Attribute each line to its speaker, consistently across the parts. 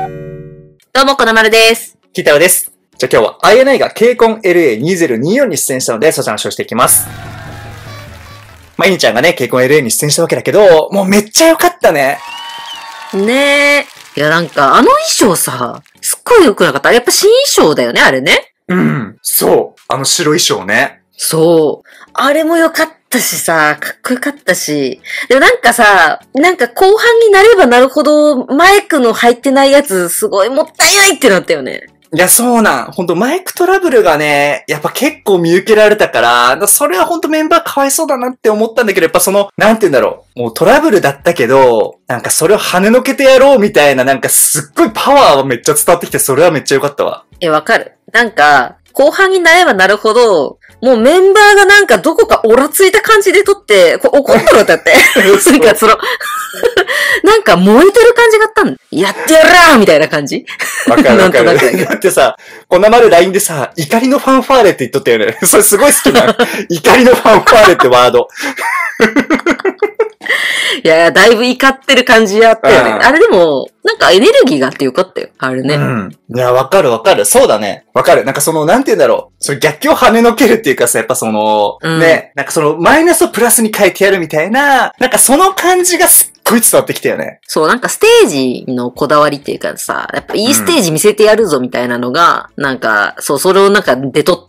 Speaker 1: どうも、このまるです。
Speaker 2: キータロです。じゃあ今日は INI が KCON LA2024 に出演したので、そちらの話をしていきます。まあ、イニちゃんがね、KCON LA に出演したわけだけど、もうめっちゃ良かったね。
Speaker 1: ねえ。いや、なんか、あの衣装さ、すっごい良くなかった。やっぱ新衣装だよね、あれね。
Speaker 2: うん。そう。あの白衣装ね。
Speaker 1: そう。あれも良かったしさ、かっこよかったし。でもなんかさ、なんか後半になればなるほど、マイクの入ってないやつ、すごいもったいないってなったよね。
Speaker 2: いや、そうなん。ほんと、マイクトラブルがね、やっぱ結構見受けられたから、それはほんとメンバーかわいそうだなって思ったんだけど、やっぱその、なんて言うんだろう。もうトラブルだったけど、なんかそれを跳ねのけてやろうみたいな、なんかすっごいパワーはめっちゃ伝わってきて、それはめっちゃ良かったわ。
Speaker 1: わかる。なんか、後半になればなるほど、もうメンバーがなんかどこかオラついた感じで撮って、怒ったのだって。なんかその、なんか燃えてる感じがあったんだ。やってやらーみたいな感じ。
Speaker 2: わかるわかる。
Speaker 1: なんとなく
Speaker 2: だってさ、こんなまる LINE でさ、怒りのファンファーレって言っとったよね。それすごい好きな。怒りのファンファーレってワード。
Speaker 1: いや、だいぶ怒ってる感じあったよね。あれでも、なんかエネルギーがあってよかったよ。あれね。
Speaker 2: うん。いや、わかるわかる。そうだね。わかる。なんかその、なんて言うんだろう。それ逆境を跳ねのけるっていうかさ、やっぱその、ね、なんかその、マイナスをプラスに変えてやるみたいな、なんかその感じがすっごい伝わってきたよね。
Speaker 1: そう、なんかステージのこだわりっていうかさ、やっぱいいステージ見せてやるぞみたいなのが、なんか、そう、それをなんか出とって、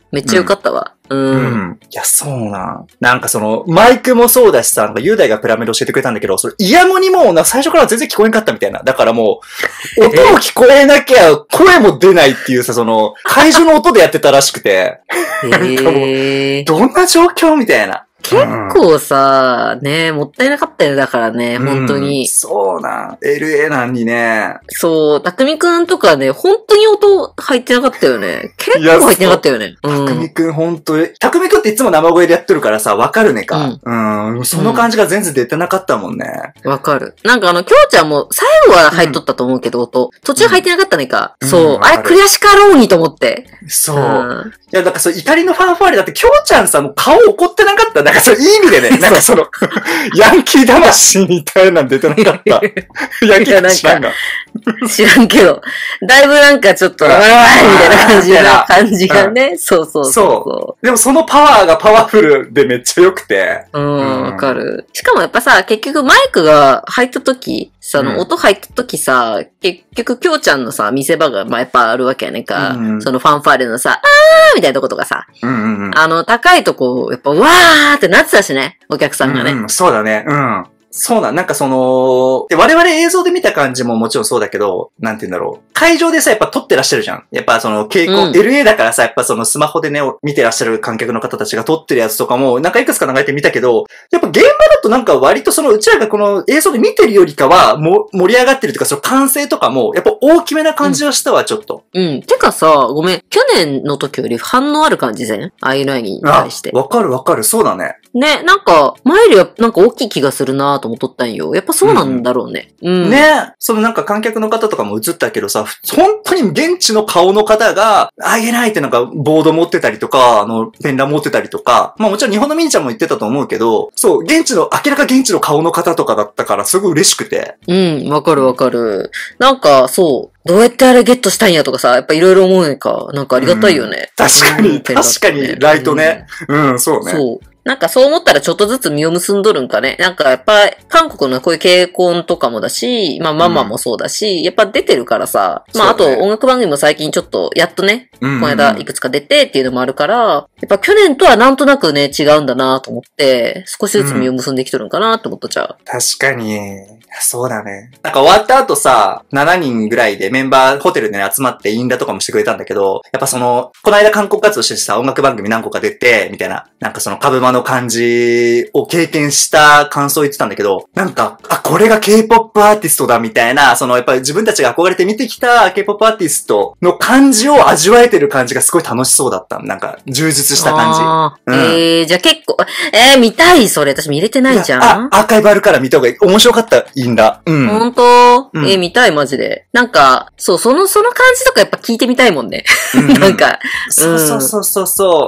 Speaker 1: めっちゃよかったわ。
Speaker 2: いや、そうな。なんかその、マイクもそうだしさ、なんか雄大がプラメで教えてくれたんだけど、それ、イヤモにもう最初から全然聞こえんかったみたいな。だからもう、音も聞こえなきゃ声も出ないっていうさ、その、会場の音でやってたらしくて。なんかもう、どんな状況みたいな。
Speaker 1: 結構さ、ね、もったいなかったよ、だからね、本当に。
Speaker 2: そうな。LA なんにね。
Speaker 1: そう、たくみくんとかね、本当に音入ってなかったよね。結構入ってなかったよね。
Speaker 2: たくみくん本当に。たくみくんっていつも生声でやってるからさ、わかるねか。その感じが全然出てなかったもんね。
Speaker 1: わかる。なんかきょうちゃんも最後は入っとったと思うけど、音。途中入ってなかったねか。そう。あれ悔しかろうにと思って。
Speaker 2: そう。いや、だからそう、怒りのファンファーレだって、きょうちゃんさ、もう顔怒ってなかった。なんかそう、いい意味でね、なんかその、ヤンキー魂みたいなの出てなかった。ヤンキー魂なんか。
Speaker 1: 知らんけど。だいぶなんかちょっと、みたいな感じがね。そう。
Speaker 2: でもそのパワーがパワフルでめっちゃ良くて。
Speaker 1: わかる。しかもやっぱさ、結局マイクが入った時、その音入った時さ、結局きょうちゃんのさ、見せ場がやっぱあるわけやねんか。そのファンファーレのさ、あーみたいなとことかさ。高いとこ、やっぱわーってなってたしね、お客さんがね。
Speaker 2: そうだね。そうなんかその、で我々映像で見た感じももちろんそうだけど、なんて言うんだろう。会場でさ、やっぱ撮ってらっしゃるじゃん。やっぱその、LA だからさ、やっぱそのスマホでね、見てらっしゃる観客の方たちが撮ってるやつとかも、なんかいくつか流れてみたけど、やっぱ現場だとなんか割とその、うちらがこの映像で見てるよりかは、盛り上がってるというか、その歓声とかも、やっぱ大きめな感じはしたわ、ちょっと。
Speaker 1: てかさ、ごめん、去年の時より反応ある感じぜんINI に対して。
Speaker 2: わかる、そうだね。
Speaker 1: ね、なんか、前よりはなんか大きい気がするなぁと思っとったんよ。やっぱそうなんだろうね。
Speaker 2: ね、そのなんか観客の方とかも映ったけどさ、本当に現地の顔の方が、INIってなんかボード持ってたりとか、ペンラ持ってたりとか、まあもちろん日本のミンちゃんも言ってたと思うけど、そう、明らか現地の顔の方とかだったからすごい嬉しくて。
Speaker 1: わかる。なんか、そう。どうやってあれゲットしたんやとかさ、やっぱいろいろ思うねんか。なんかありがたいよね。
Speaker 2: 確かに、ライトね。そうね。
Speaker 1: そう。なんかそう思ったらちょっとずつ実を結んどるんかね。なんかやっぱ韓国のこういう傾向とかもだし、まあママもそうだし、やっぱ出てるからさ、まああと音楽番組も最近ちょっとやっとね、この間いくつか出てっていうのもあるから、やっぱ去年とはなんとなくね違うんだなと思って、少しずつ実を結んできとるんかなって思っとっちゃう。
Speaker 2: 確かに。そうだね。なんか終わった後さ、7人ぐらいでメンバーホテルでね集まってインラとかもしてくれたんだけど、やっぱその、この間韓国活動してさ、音楽番組何個か出て、みたいな、なんかその株間の感じを経験した感想を言ってたんだけど、なんか、これが K-POP アーティストだみたいな、そのやっぱり自分たちが憧れて見てきた K-POP アーティストの感じを味わえてる感じがすごい楽しそうだった。なんか、充実した感じ。
Speaker 1: じゃあ結構、見たいそれ。私見れてないじゃん。
Speaker 2: アーカイブあるから見た方がいい。面白かった、インラ。
Speaker 1: 本当見たい、マジで。なんか、そう、その感じとかやっぱ聞いてみたいもんね。なんか。
Speaker 2: そう。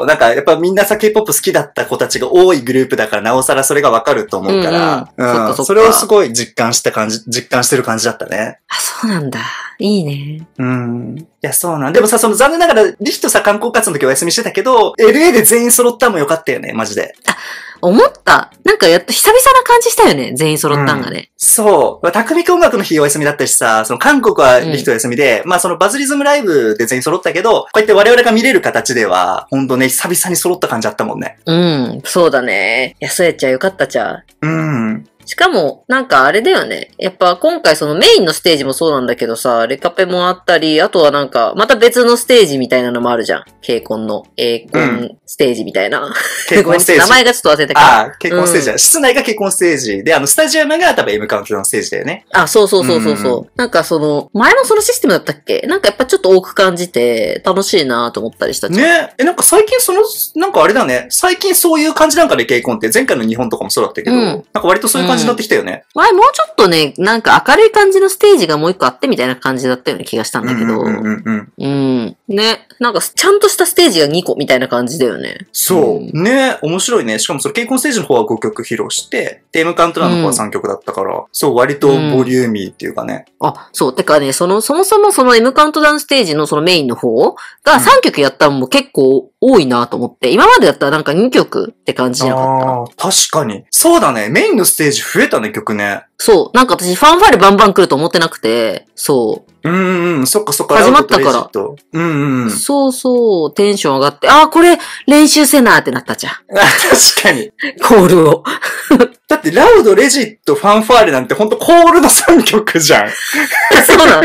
Speaker 2: なんか、やっぱみんなさ、K-POP 好きだった子たちが多いグループだからなおさらそれがわかると思うから、それをすごい実感してる感じだったね。
Speaker 1: あ、そうなんだ。 いいね。
Speaker 2: いや、そうなん。でもさ、その残念ながら、リヒとさ、観光活動の時お休みしてたけど、LA で全員揃ったもよかったよね、マジで。
Speaker 1: 思った。なんかやっと久々な感じしたよね。全員揃ったんがね。
Speaker 2: そう。匠音楽の日お休みだったしさ、その韓国はリヒとお休みで、まあそのバズリズムライブで全員揃ったけど、こうやって我々が見れる形では、ほんとね、久々に揃った感じあったもんね。
Speaker 1: そうだね。いや、そうやっちゃよかったちゃう。しかも、なんかあれだよね。やっぱ今回そのメインのステージもそうなんだけどさ、レカペもあったり、あとはなんか、また別のステージみたいなのもあるじゃん。ケイコンの、ステージみたいな。
Speaker 2: ケイコンステージ。
Speaker 1: 名前がちょっと忘れたけど。
Speaker 2: ケイコンステージだ。室内がケイコンステージで、スタジアムが多分 M カウントのステージだよね。
Speaker 1: そう。なんかその、前もそのシステムだったっけ？なんかやっぱちょっと多く感じて、楽しいなと思ったりした
Speaker 2: ね。なんか最近なんかあれだね。最近そういう感じなんかね、ケイコンって。前回の日本とかもそうだったけど、なんか割とそういう感じになってきたよね。
Speaker 1: 前もうちょっとね、なんか明るい感じのステージがもう一個あってみたいな感じだったような気がしたんだけど。ね。なんかちゃんとしたステージが2個みたいな感じだよね。
Speaker 2: そう。ね。面白いね。しかもそれ、ケイコンステージの方は5曲披露して、テームカウントダウンの方は3曲だったから、そう、割とボリューミーっていうかね。
Speaker 1: そう。てかね、そもそもその M カウントダウンステージのそのメインの方が3曲やったのも結構多いなと思って、今までだったらなんか2曲って感じじゃなかった。
Speaker 2: 確かに。そうだね。メインのステージ増えたね、曲ね。
Speaker 1: そう。なんか私ファンファーレバンバン来ると思ってなくて、そう。
Speaker 2: そっかそっか。
Speaker 1: 始まったから。そう。テンション上がって、これ練習せなーってなったじゃん。
Speaker 2: 確かに。
Speaker 1: コールを。
Speaker 2: だって、ラウド、レジット、ファンファーレなんてほんとコールの3曲じゃん。
Speaker 1: そうなん。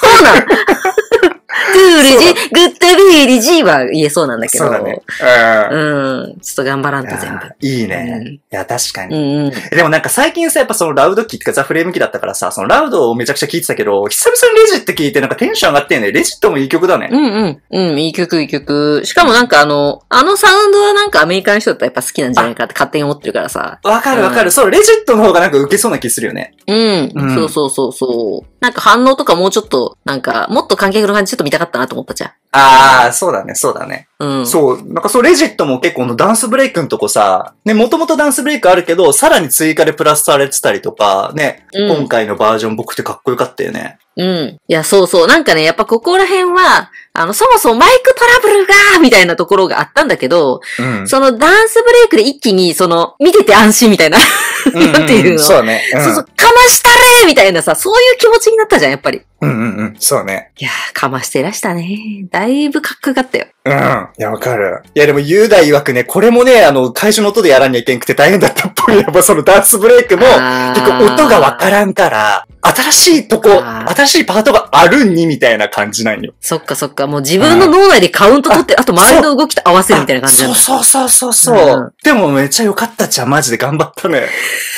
Speaker 1: トゥーリジ、グッドビーリジーは言えそうなんだけど。
Speaker 2: そうだね。
Speaker 1: ちょっと頑張らんと全部。
Speaker 2: いいね。いや、確かに。でもなんか最近さ、やっぱそのラウド機ってかザ・フレーム機だったからさ、そのラウドをめちゃくちゃ聴いてたけど、久々にレジって聴いてなんかテンション上がってんね。レジットもいい曲だね。
Speaker 1: いい曲。しかもなんかあのサウンドはなんかアメリカの人だったらやっぱ好きなんじゃないかって勝手に思ってるからさ。
Speaker 2: わかる。そう、レジットの方がなんか受けそうな気するよね。
Speaker 1: そう。なんか反応とかもうちょっと、なんか、もっと観客の感じちょっと見たかったなと思ったじゃん。
Speaker 2: そうだね。そう、なんかそう、レジットも結構ダンスブレイクのとこさ、ね、もともとダンスブレイクあるけど、さらに追加でプラスされてたりとか、ね、今回のバージョン僕ってかっこよかったよね。
Speaker 1: いや、そう。なんかね、やっぱここら辺は、そもそもマイクトラブルがみたいなところがあったんだけど、そのダンスブレイクで一気に、見てて安心みたいな。なんていうの？
Speaker 2: そうね。
Speaker 1: かましたれみたいなさ、そういう気持ちになったじゃん、やっぱり。
Speaker 2: そうね。
Speaker 1: いやー、かましてらしたね。だいぶかっこよかったよ。
Speaker 2: いや、わかる。いや、でも、雄大曰くね、これもね、会場の音でやらんにはいけんくて大変だったっぽい。やっぱそのダンスブレイクも、結構音がわからんから、新しいパートがあるんに、みたいな感じなんよ。
Speaker 1: そっか。もう自分の脳内でカウント取って、あと周りの動きと合わせるみたいな感じなんだ。
Speaker 2: そう。でもめっちゃよかったじゃん。マジで頑張ったね。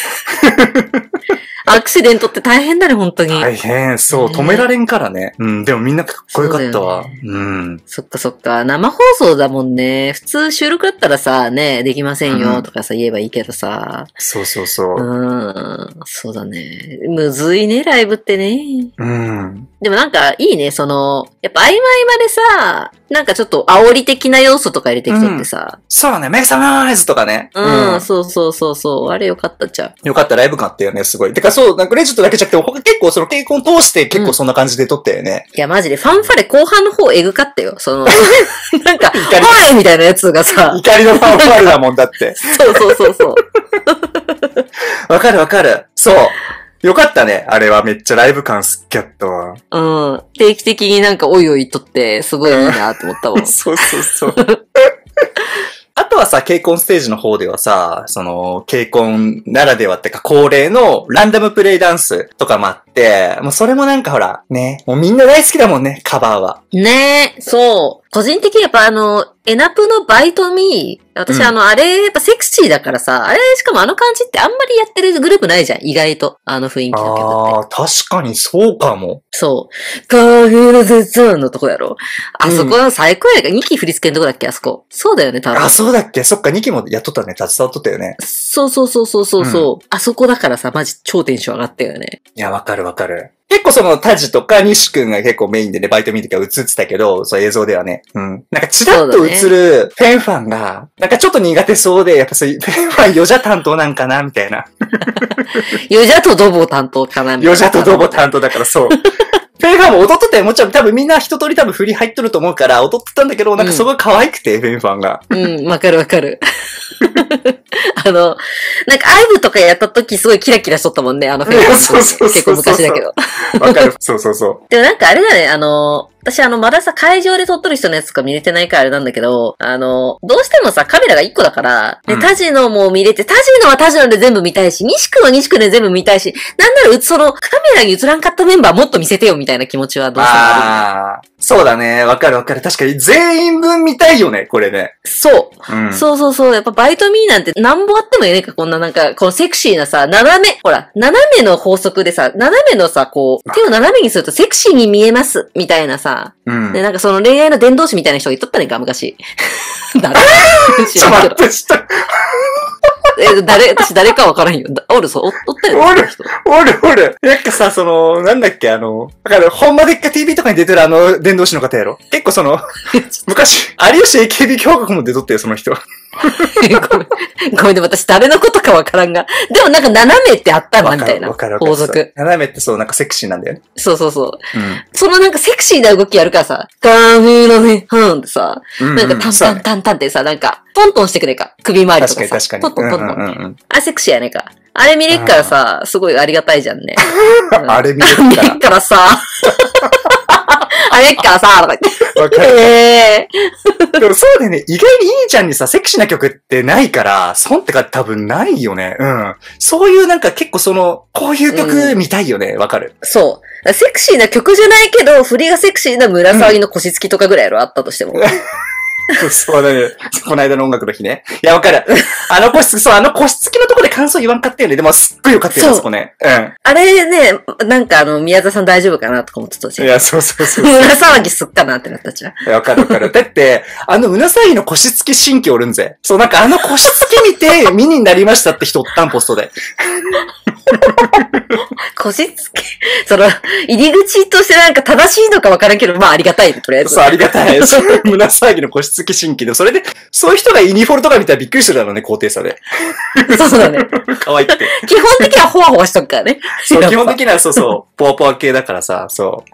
Speaker 1: アクシデントって大変だね、本当に。
Speaker 2: 大変、そう、止められんからね。でもみんなかっこよかったわ。
Speaker 1: そっか。生放送だもんね。普通収録だったらさ、ね、できませんよとかさ、言えばいいけどさ。
Speaker 2: そう。
Speaker 1: そうだね。むずいね、ライブってね。でもなんか、いいね、やっぱ合間でさ、なんかちょっと煽り的な要素とか入れてきとってさ。
Speaker 2: そうね、メイクサムノイズとかね。
Speaker 1: そう。あれよかったじゃん。
Speaker 2: よかった、ライブ感あったよね、すごい。てかそう、なんかレジットだけじゃなくて、結構その稽古を通して結構そんな感じで撮ったよね。
Speaker 1: いや、マジでファンファレ後半の方エグかったよ。なんか、おいみたいなやつがさ。
Speaker 2: 怒りのファンファレだもんだって。
Speaker 1: そう。
Speaker 2: わかる。そう。よかったね。あれはめっちゃライブ感すっきゃったわ。
Speaker 1: 定期的になんかおいおいとって、すごいいいなと思ったもん。
Speaker 2: そう。あとはさ、ケイコンステージの方ではさ、ケイコンならではってか恒例のランダムプレイダンスとかもあって、もうそれもなんかほら、ね、もうみんな大好きだもんね、カバーは。
Speaker 1: ねえ、そう。個人的にやっぱエナプのバイトミー、私あれやっぱセクシーだからさ、あれしかも感じってあんまりやってるグループないじゃん、意外と。雰囲気だけどって。
Speaker 2: 確かにそうかも。
Speaker 1: そう。カーフのゼツーンのとこやろ。あそこは最高やから、2期振り付けのとこだっけあそこ。そうだよね、多分。
Speaker 2: そうだっけそっか、2期もやっとったね。携わっとったよね。
Speaker 1: そう。あそこだからさ、マジ超テンション上がったよね。
Speaker 2: いや、わかる。結構タジとか西くんが結構メインでね、バイト見てから映ってたけど、そう映像ではね。なんかチラッと映るフェンファンが、なんかちょっと苦手そうで、やっぱそういうフェンファンヨジャ担当なんかなみたいな。
Speaker 1: ヨジャとドボ担当かなみたいな。
Speaker 2: ヨジャとドボ担当だからそう。フェンファンも踊っとっったよ。もちろん多分みんな一通り多分振り入っとると思うから踊ってたんだけど、なんかそこが可愛くて、フェンファンが。
Speaker 1: わかるわかる。なんかアイブとかやった時すごいキラキラしとったもんね、フェンファン。
Speaker 2: そう
Speaker 1: 結構昔だけど。
Speaker 2: わかる。そうそうそう。
Speaker 1: でもなんかあれだね、私まださ、会場で撮っとる人のやつとか見れてないからあれなんだけど、どうしてもさ、カメラが1個だから、で、タジノも見れて、タジノはタジノで全部見たいし、西区は西区で全部見たいし、なんならそのカメラに映らんかったメンバーもっと見せてよみたいな気持ちはどうしてもある。
Speaker 2: そうだね。わかるわかる。確かに全員分見たいよね、これね。
Speaker 1: そう。そうそうそう。やっぱバイトミーなんてなんぼあってもいいねか、こんななんか、このセクシーなさ、斜めの法則でさ、斜めのさ、こう、手を斜めにするとセクシーに見えます、みたいなさ。で、なんかその恋愛の伝道師みたいな人が言っとったねんか、昔。誰知らんけど。私誰かわからんよ。おったよ。
Speaker 2: おる。なんかさ、なんだっけ、だから、ほんまでっか TV とかに出てる伝道師の方やろ。結構昔、有吉 AKB 共学も出とったよ、その人。
Speaker 1: ごめん、でも私誰のことかわからんが。でもなんか斜めってあったんだ、みたいな。法則。
Speaker 2: 斜めってそう、なんかセクシーなんだよね。
Speaker 1: そう。そのなんかセクシーな動きやるからさ、髪のね、ってさ、なんかタンタンってさ、なんか、トントンしてくれか。首周りとかさ。
Speaker 2: 確かに。
Speaker 1: トン。あ、セクシーやねか。あれ見れっからさ、すごいありがたいじゃんね。
Speaker 2: あれ見れ
Speaker 1: っからさ、あれっからさ、とか言って。
Speaker 2: わかる。でもそうだよね。意外にいいちゃんにさ、セクシーな曲ってないから、損ってか多分ないよね。そういうなんか結構こういう曲見たいよね。わかる。
Speaker 1: そう。セクシーな曲じゃないけど、振りがセクシーな村沢の腰つきとかぐらいやろ、あったとしても。
Speaker 2: そうだね。この間の音楽の日ね。いや、わかる。腰つきのとこで感想言わんかったよね。でも、すっごいよかったよ、そこね。
Speaker 1: あれね、なんか宮沢さん大丈夫かなとか思ってたし。
Speaker 2: いや、そう。
Speaker 1: 胸騒ぎすっかなってなったじゃん。
Speaker 2: いや、わかる。だって、胸騒ぎの腰つき新規おるんぜ。そう、なんか腰つき見て、ミニになりましたって人おったん、ポストで。
Speaker 1: 腰つき入り口としてなんか正しいのかわからんけど、まあありがたいね、とりあえず。
Speaker 2: そう、ありがたい。胸騒ぎの腰つき新規で、それで、そういう人がユニフォルとか見たらびっくりするだろうね、高低差で。
Speaker 1: そうだね。
Speaker 2: 可愛くて。
Speaker 1: 基本的にはホワホワしとくからね。
Speaker 2: そう、基本的にはポワポワ系だからさ、そう。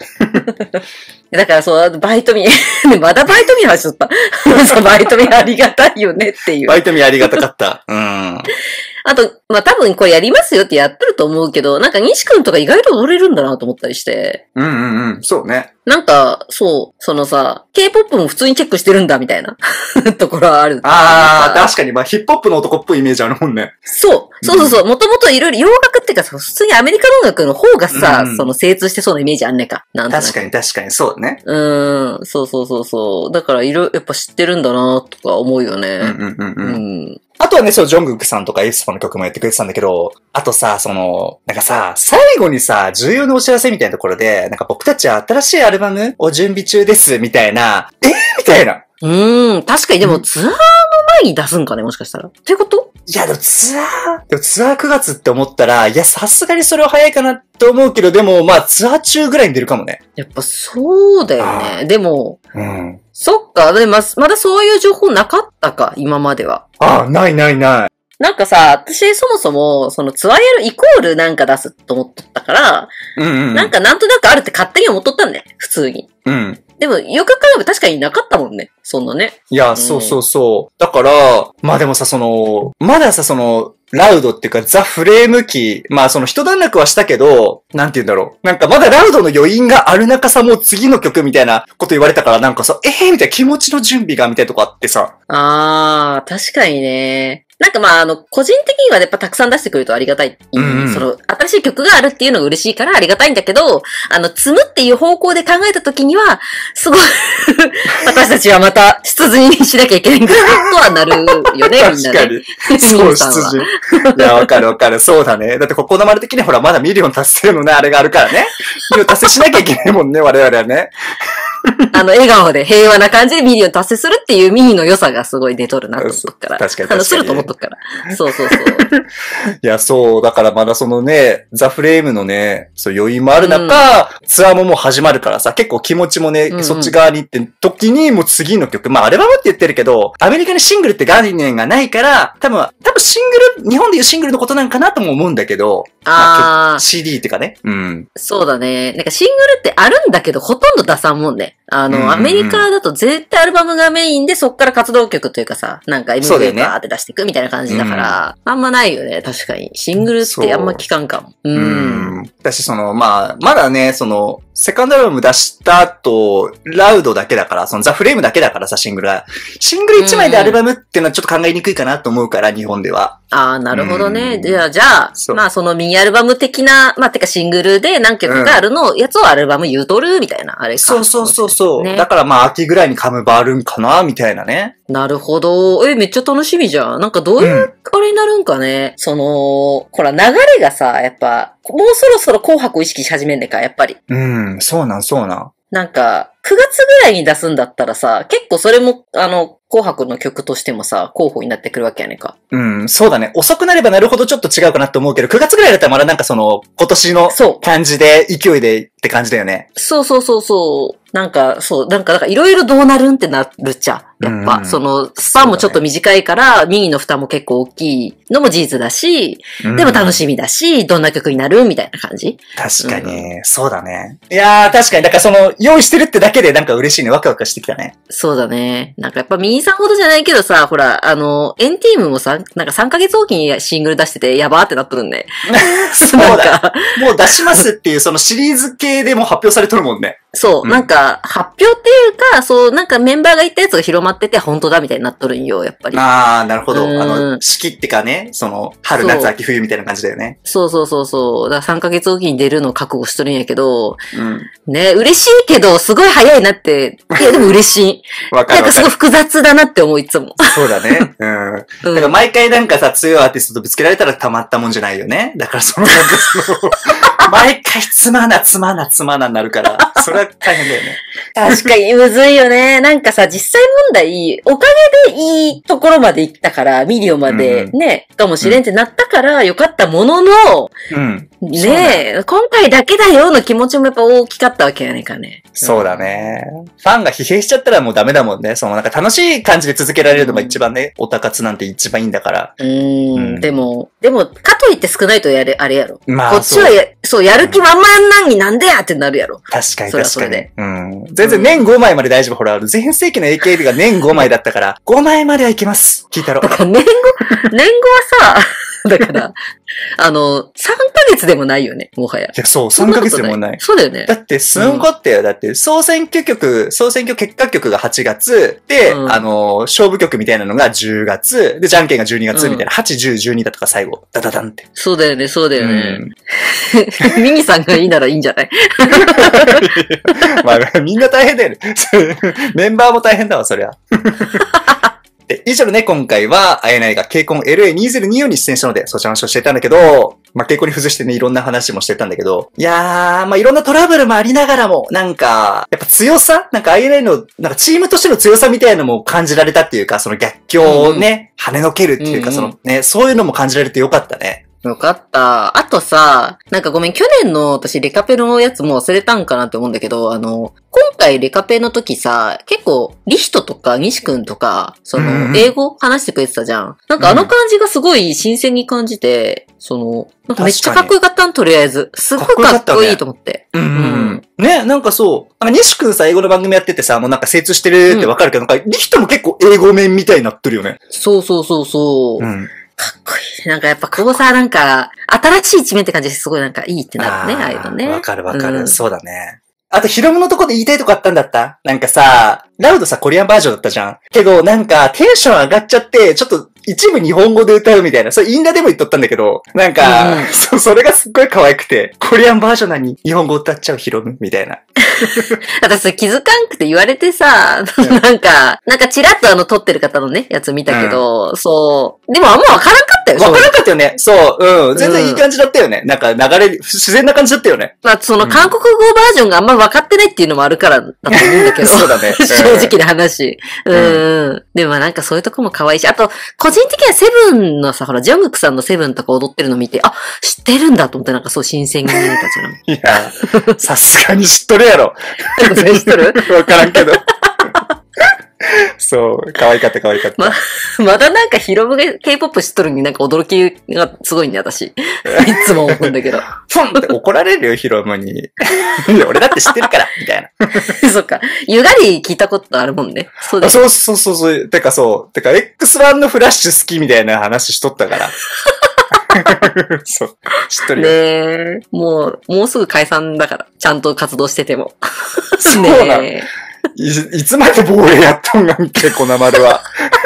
Speaker 1: だからそう、バイトミまだバイトミ話しとった。バイトミありがたいよねっていう。
Speaker 2: バイトミありがたかった。
Speaker 1: あと、まあ、多分これやりますよってやってると思うけど、なんか西くんとか意外と踊れるんだなと思ったりして。
Speaker 2: そうね。
Speaker 1: なんか、そう、K-POP も普通にチェックしてるんだみたいなところはある。
Speaker 2: 確かに、まあ、ヒップホップの男っぽいイメージあるもんね。
Speaker 1: そう。もともといろいろ洋楽っていうかさ、普通にアメリカの音楽の方がさ、精通してそうなイメージあんねか。なん
Speaker 2: 確かに、そうだね。
Speaker 1: そう。だからやっぱ知ってるんだなとか思うよね。
Speaker 2: あとはね、ジョングクさんとかエスパの曲もやってくれてたんだけど、あとさ、なんかさ、最後にさ、重要なお知らせみたいなところで、なんか僕たちは新しいアルバムを準備中です、みたいな、みたいな。
Speaker 1: 確かにでもツアーの前に出すんかね、もしかしたら。ってこと
Speaker 2: いや、でもツアー9月って思ったら、いや、さすがにそれは早いかなって思うけど、でも、まあ、ツアー中ぐらいに出るかもね。
Speaker 1: やっぱそうだよね。でも、そっか、でまだそういう情報なかったか、今までは。
Speaker 2: ない。
Speaker 1: なんかさ、私そもそも、ツアーやるイコールなんか出すと思っとったから、なんとなくあるって勝手に思っとったんね、普通に。でも、よく考えれば確かになかったもんね。そんなね。
Speaker 2: いや、そう。だから、まあでもさ、まださ、ラウドっていうか、ザ・フレーム期、まあ一段落はしたけど、なんて言うんだろう。なんかまだラウドの余韻がある中さ、もう次の曲みたいなこと言われたから、なんかさ、みたいな気持ちの準備が、みたいなとこあってさ。
Speaker 1: 確かにね。なんかまあ個人的にはやっぱたくさん出してくれるとありがたい。新しい曲があるっていうのが嬉しいからありがたいんだけど、積むっていう方向で考えたときには、すごい、私たちはまた、出陣しなきゃいけないんだとはなるよね、みんなね。
Speaker 2: 確かに。そう、出陣。いや、わかる。そうだね。だってここの丸的にほら、まだミリオン達成のね、あれがあるからね。ミリオン達成しなきゃいけないもんね、我々はね。
Speaker 1: 笑顔で平和な感じでミリオン達成するっていうミニの良さがすごい出とるなと思っとくから。
Speaker 2: 確かに。
Speaker 1: すると思っとくから。そう。
Speaker 2: いや、そう、だからまだザ・フレームのね、余韻もある中、ツアーももう始まるからさ、結構気持ちもね、そっち側にって時にもう次の曲、まあアルバムって言ってるけど、アメリカにシングルって概念がないから、多分シングル、日本でいうシングルのことなんかなとも思うんだけど、 CD っていうかね。うん。
Speaker 1: そうだね。なんかシングルってあるんだけど、ほとんど出さんもんね。アメリカだと絶対アルバムがメインで、そっから活動曲というかさ、なんか MV バーって出していくみたいな感じだから、あんまないよね、確かに。シングルってあんま聞かんかも。
Speaker 2: 私まだね、セカンドアルバム出した後、ラウドだけだから、ザ・フレームだけだからさ、シングルが。シングル1枚でアルバムっていうのはちょっと考えにくいかなと思うから、日本では。
Speaker 1: なるほどね。じゃあ、ミニアルバム的な、てかシングルで何曲かあるのやつをアルバム言うとるみたいな、あれか。
Speaker 2: そう。ね、だから秋ぐらいにカムバーるんかなみたいなね。
Speaker 1: なるほど。めっちゃ楽しみじゃん。なんかどういうあれになるんかね。ほら、流れがさ、やっぱ、もうそろそろ紅白を意識し始めんねんか、やっぱり。
Speaker 2: そうなん。
Speaker 1: なんか、9月ぐらいに出すんだったらさ、結構それも、紅白の曲としてもさ、候補になってくるわけやねんか。
Speaker 2: そうだね。遅くなればなるほどちょっと違うかなと思うけど、9月ぐらいだったらまだなんか今年の感じで、勢いでって感じだよね。
Speaker 1: そう。なんかいろいろどうなるんってなるっちゃ。やっぱ、スパンもちょっと短いから、ミニの負担も結構大きいのも事実だし、でも楽しみだし、どんな曲になるみたいな感じ。
Speaker 2: 確かに、そうだね。いやー、確かに、だから用意してるってだけでなんか嬉しいね。ワクワクしてきたね。
Speaker 1: そうだね。なんかやっぱミニさんほどじゃないけどさ、ほら、エンティームもさ、なんか3ヶ月おきにシングル出してて、やばーってなっとるんで。
Speaker 2: そうだ。もう出しますっていうシリーズ系でも発表されとるもんね。
Speaker 1: そう、なんか、発表っていうか、なんかメンバーが言ったやつが広まってて、本当だみたいになっとるんよ、やっぱり。
Speaker 2: なるほど。四季ってかね、春、夏、秋、冬みたいな感じだよね。
Speaker 1: そう。だから3ヶ月おきに出るのを覚悟しとるんやけど、ね、嬉しいけど、すごい早いなって、いや、でも嬉しい。なんかすごい複雑だなって思う、いつも。
Speaker 2: そうだね。だから毎回なんかさ、強いアーティストとぶつけられたらたまったもんじゃないよね。だから毎回つまなになるから、それは大変だよね。
Speaker 1: 確かにむずいよね。なんかさ、実際問題、おかげでいいところまで行ったから、ミリオンまでね、かもしれんってなったからよかったものの、ねえ、今回だけだよの気持ちもやっぱ大きかったわけやねんかね。
Speaker 2: そうだね。ファンが疲弊しちゃったらもうダメだもんね。なんか楽しい感じで続けられるのが一番ね、オタ活なんて一番いいんだから。
Speaker 1: でも、かといって少ないとあれやろ。
Speaker 2: まあ、
Speaker 1: こっちはやる気満々なんになんでやってなるやろ。
Speaker 2: 確かに。全然年5枚まで大丈夫。ほら、前世紀の AKB が年5枚だったから、5枚まではいけます。聞いたろ。
Speaker 1: だから年後はさ、だから、3ヶ月でもないよね、もはや。
Speaker 2: いや、そう、3ヶ月でもない。
Speaker 1: そうだよね。
Speaker 2: だって、すんごったよ。だって、総選挙結果曲が8月、で、勝負曲みたいなのが10月、で、じゃんけんが12月みたいな、8、10、12だとか最後、ダダダンって。
Speaker 1: そうだよね。ミニさんがいいならいいんじゃない
Speaker 2: まあ、みんな大変だよね。メンバーも大変だわ、そりゃ。以上でね、今回は、あやないが KCON LA2024 に出演したので、そちらの話をしてたんだけど、KCONに付随してね、いろんな話もしてたんだけど、いやー、いろんなトラブルもありながらも、なんか、やっぱ強さなんか INI の、なんかチームとしての強さみたいなのも感じられたっていうか、逆境をね、跳ねのけるっていうか、そういうのも感じられてよかったね。
Speaker 1: よかった。あとさ、なんかごめん、去年の私レカペのやつも忘れたんかなって思うんだけど、今回レカペの時さ、結構、リヒトとか西くんとか、英語話してくれてたじゃん。なんかあの感じがすごい新鮮に感じて、なんかめっちゃかっこよかったん、とりあえず。すごいかっこいいと思って。
Speaker 2: ね、なんかそう。なんか西くんさ、英語の番組やっててさ、もうなんか精通してるってわかるけど、なんかリヒトも結構英語面みたいになってるよね。
Speaker 1: そう。かっこいい。なんかやっぱここさ、なんか、新しい一面って感じですごいなんかいいってなるね、ああいうのね。
Speaker 2: わかる。そうだね。あと、ヒロムのとこで言いたいとこあったんだった？なんかさ、ラウドさ、コリアンバージョンだったじゃん。けど、なんか、テンション上がっちゃって、ちょっと、一部日本語で歌うみたいな。それ、インダでも言っとったんだけど、なんか、それがすっごい可愛くて、コリアンバージョンなのに日本語歌っちゃうヒロムみたいな。
Speaker 1: 私気づかんくて言われてさ、なんかチラッと撮ってる方のね、やつ見たけど、そう。でもあんまわからんかったよ。
Speaker 2: わからんかったよね。そう。全然いい感じだったよね。なんか自然な感じだったよね。
Speaker 1: 韓国語バージョンがあんま分かってないっていうのもあるからだと思うんだけど。
Speaker 2: そうだね。
Speaker 1: 正直な話。でもなんかそういうとこも可愛いし、あと、個人的にはセブンのさ、ほら、ジョングクさんのセブンとか踊ってるの見て、あ、知ってるんだと思ってなんかそう新鮮に見えたじゃん。
Speaker 2: いや、さすがに知っとるやろ。
Speaker 1: 知っとる？
Speaker 2: わからんけど。 そう、可愛かった可愛かった。
Speaker 1: まだなんかヒロムが K-POP 知っとるになんか驚きがすごいね、私。いつも思うんだけど。
Speaker 2: フンって怒られるよ、ヒロムに。俺だって知ってるから、みたいな。
Speaker 1: そっか。ゆがり聞いたことあるもんね。
Speaker 2: そうだよね。そう。てか、X1 のフラッシュ好きみたいな話しとったから。そう。知っとるよ。
Speaker 1: ねえ。もうすぐ解散だから。ちゃんと活動してても。
Speaker 2: そうなの。いつまで防衛やっとんがんけ、粉丸は。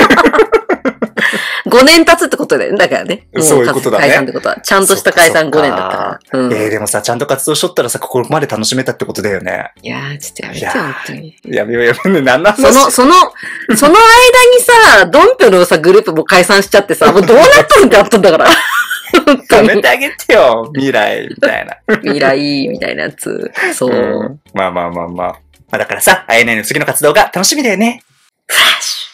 Speaker 1: 5年経つってことだよね。だからね。
Speaker 2: そういうことだね。
Speaker 1: 解散ってことは。ちゃんとした解散5年だったから。
Speaker 2: でもさ、ちゃんと活動しとったらさ、ここまで楽しめたってことだよね。
Speaker 1: いやー、ちょっとやめてよ、本当に。
Speaker 2: やめね、なんなん
Speaker 1: その間にさ、ドンピョのさ、グループも解散しちゃってさ、もうどうなっとるんってあったんだから。
Speaker 2: やめてあげてよ、未来、みたいな。
Speaker 1: 未来、みたいなやつ。そう。
Speaker 2: まあだからさ、あやねの次の活動が楽しみだよね。
Speaker 1: フラッシュ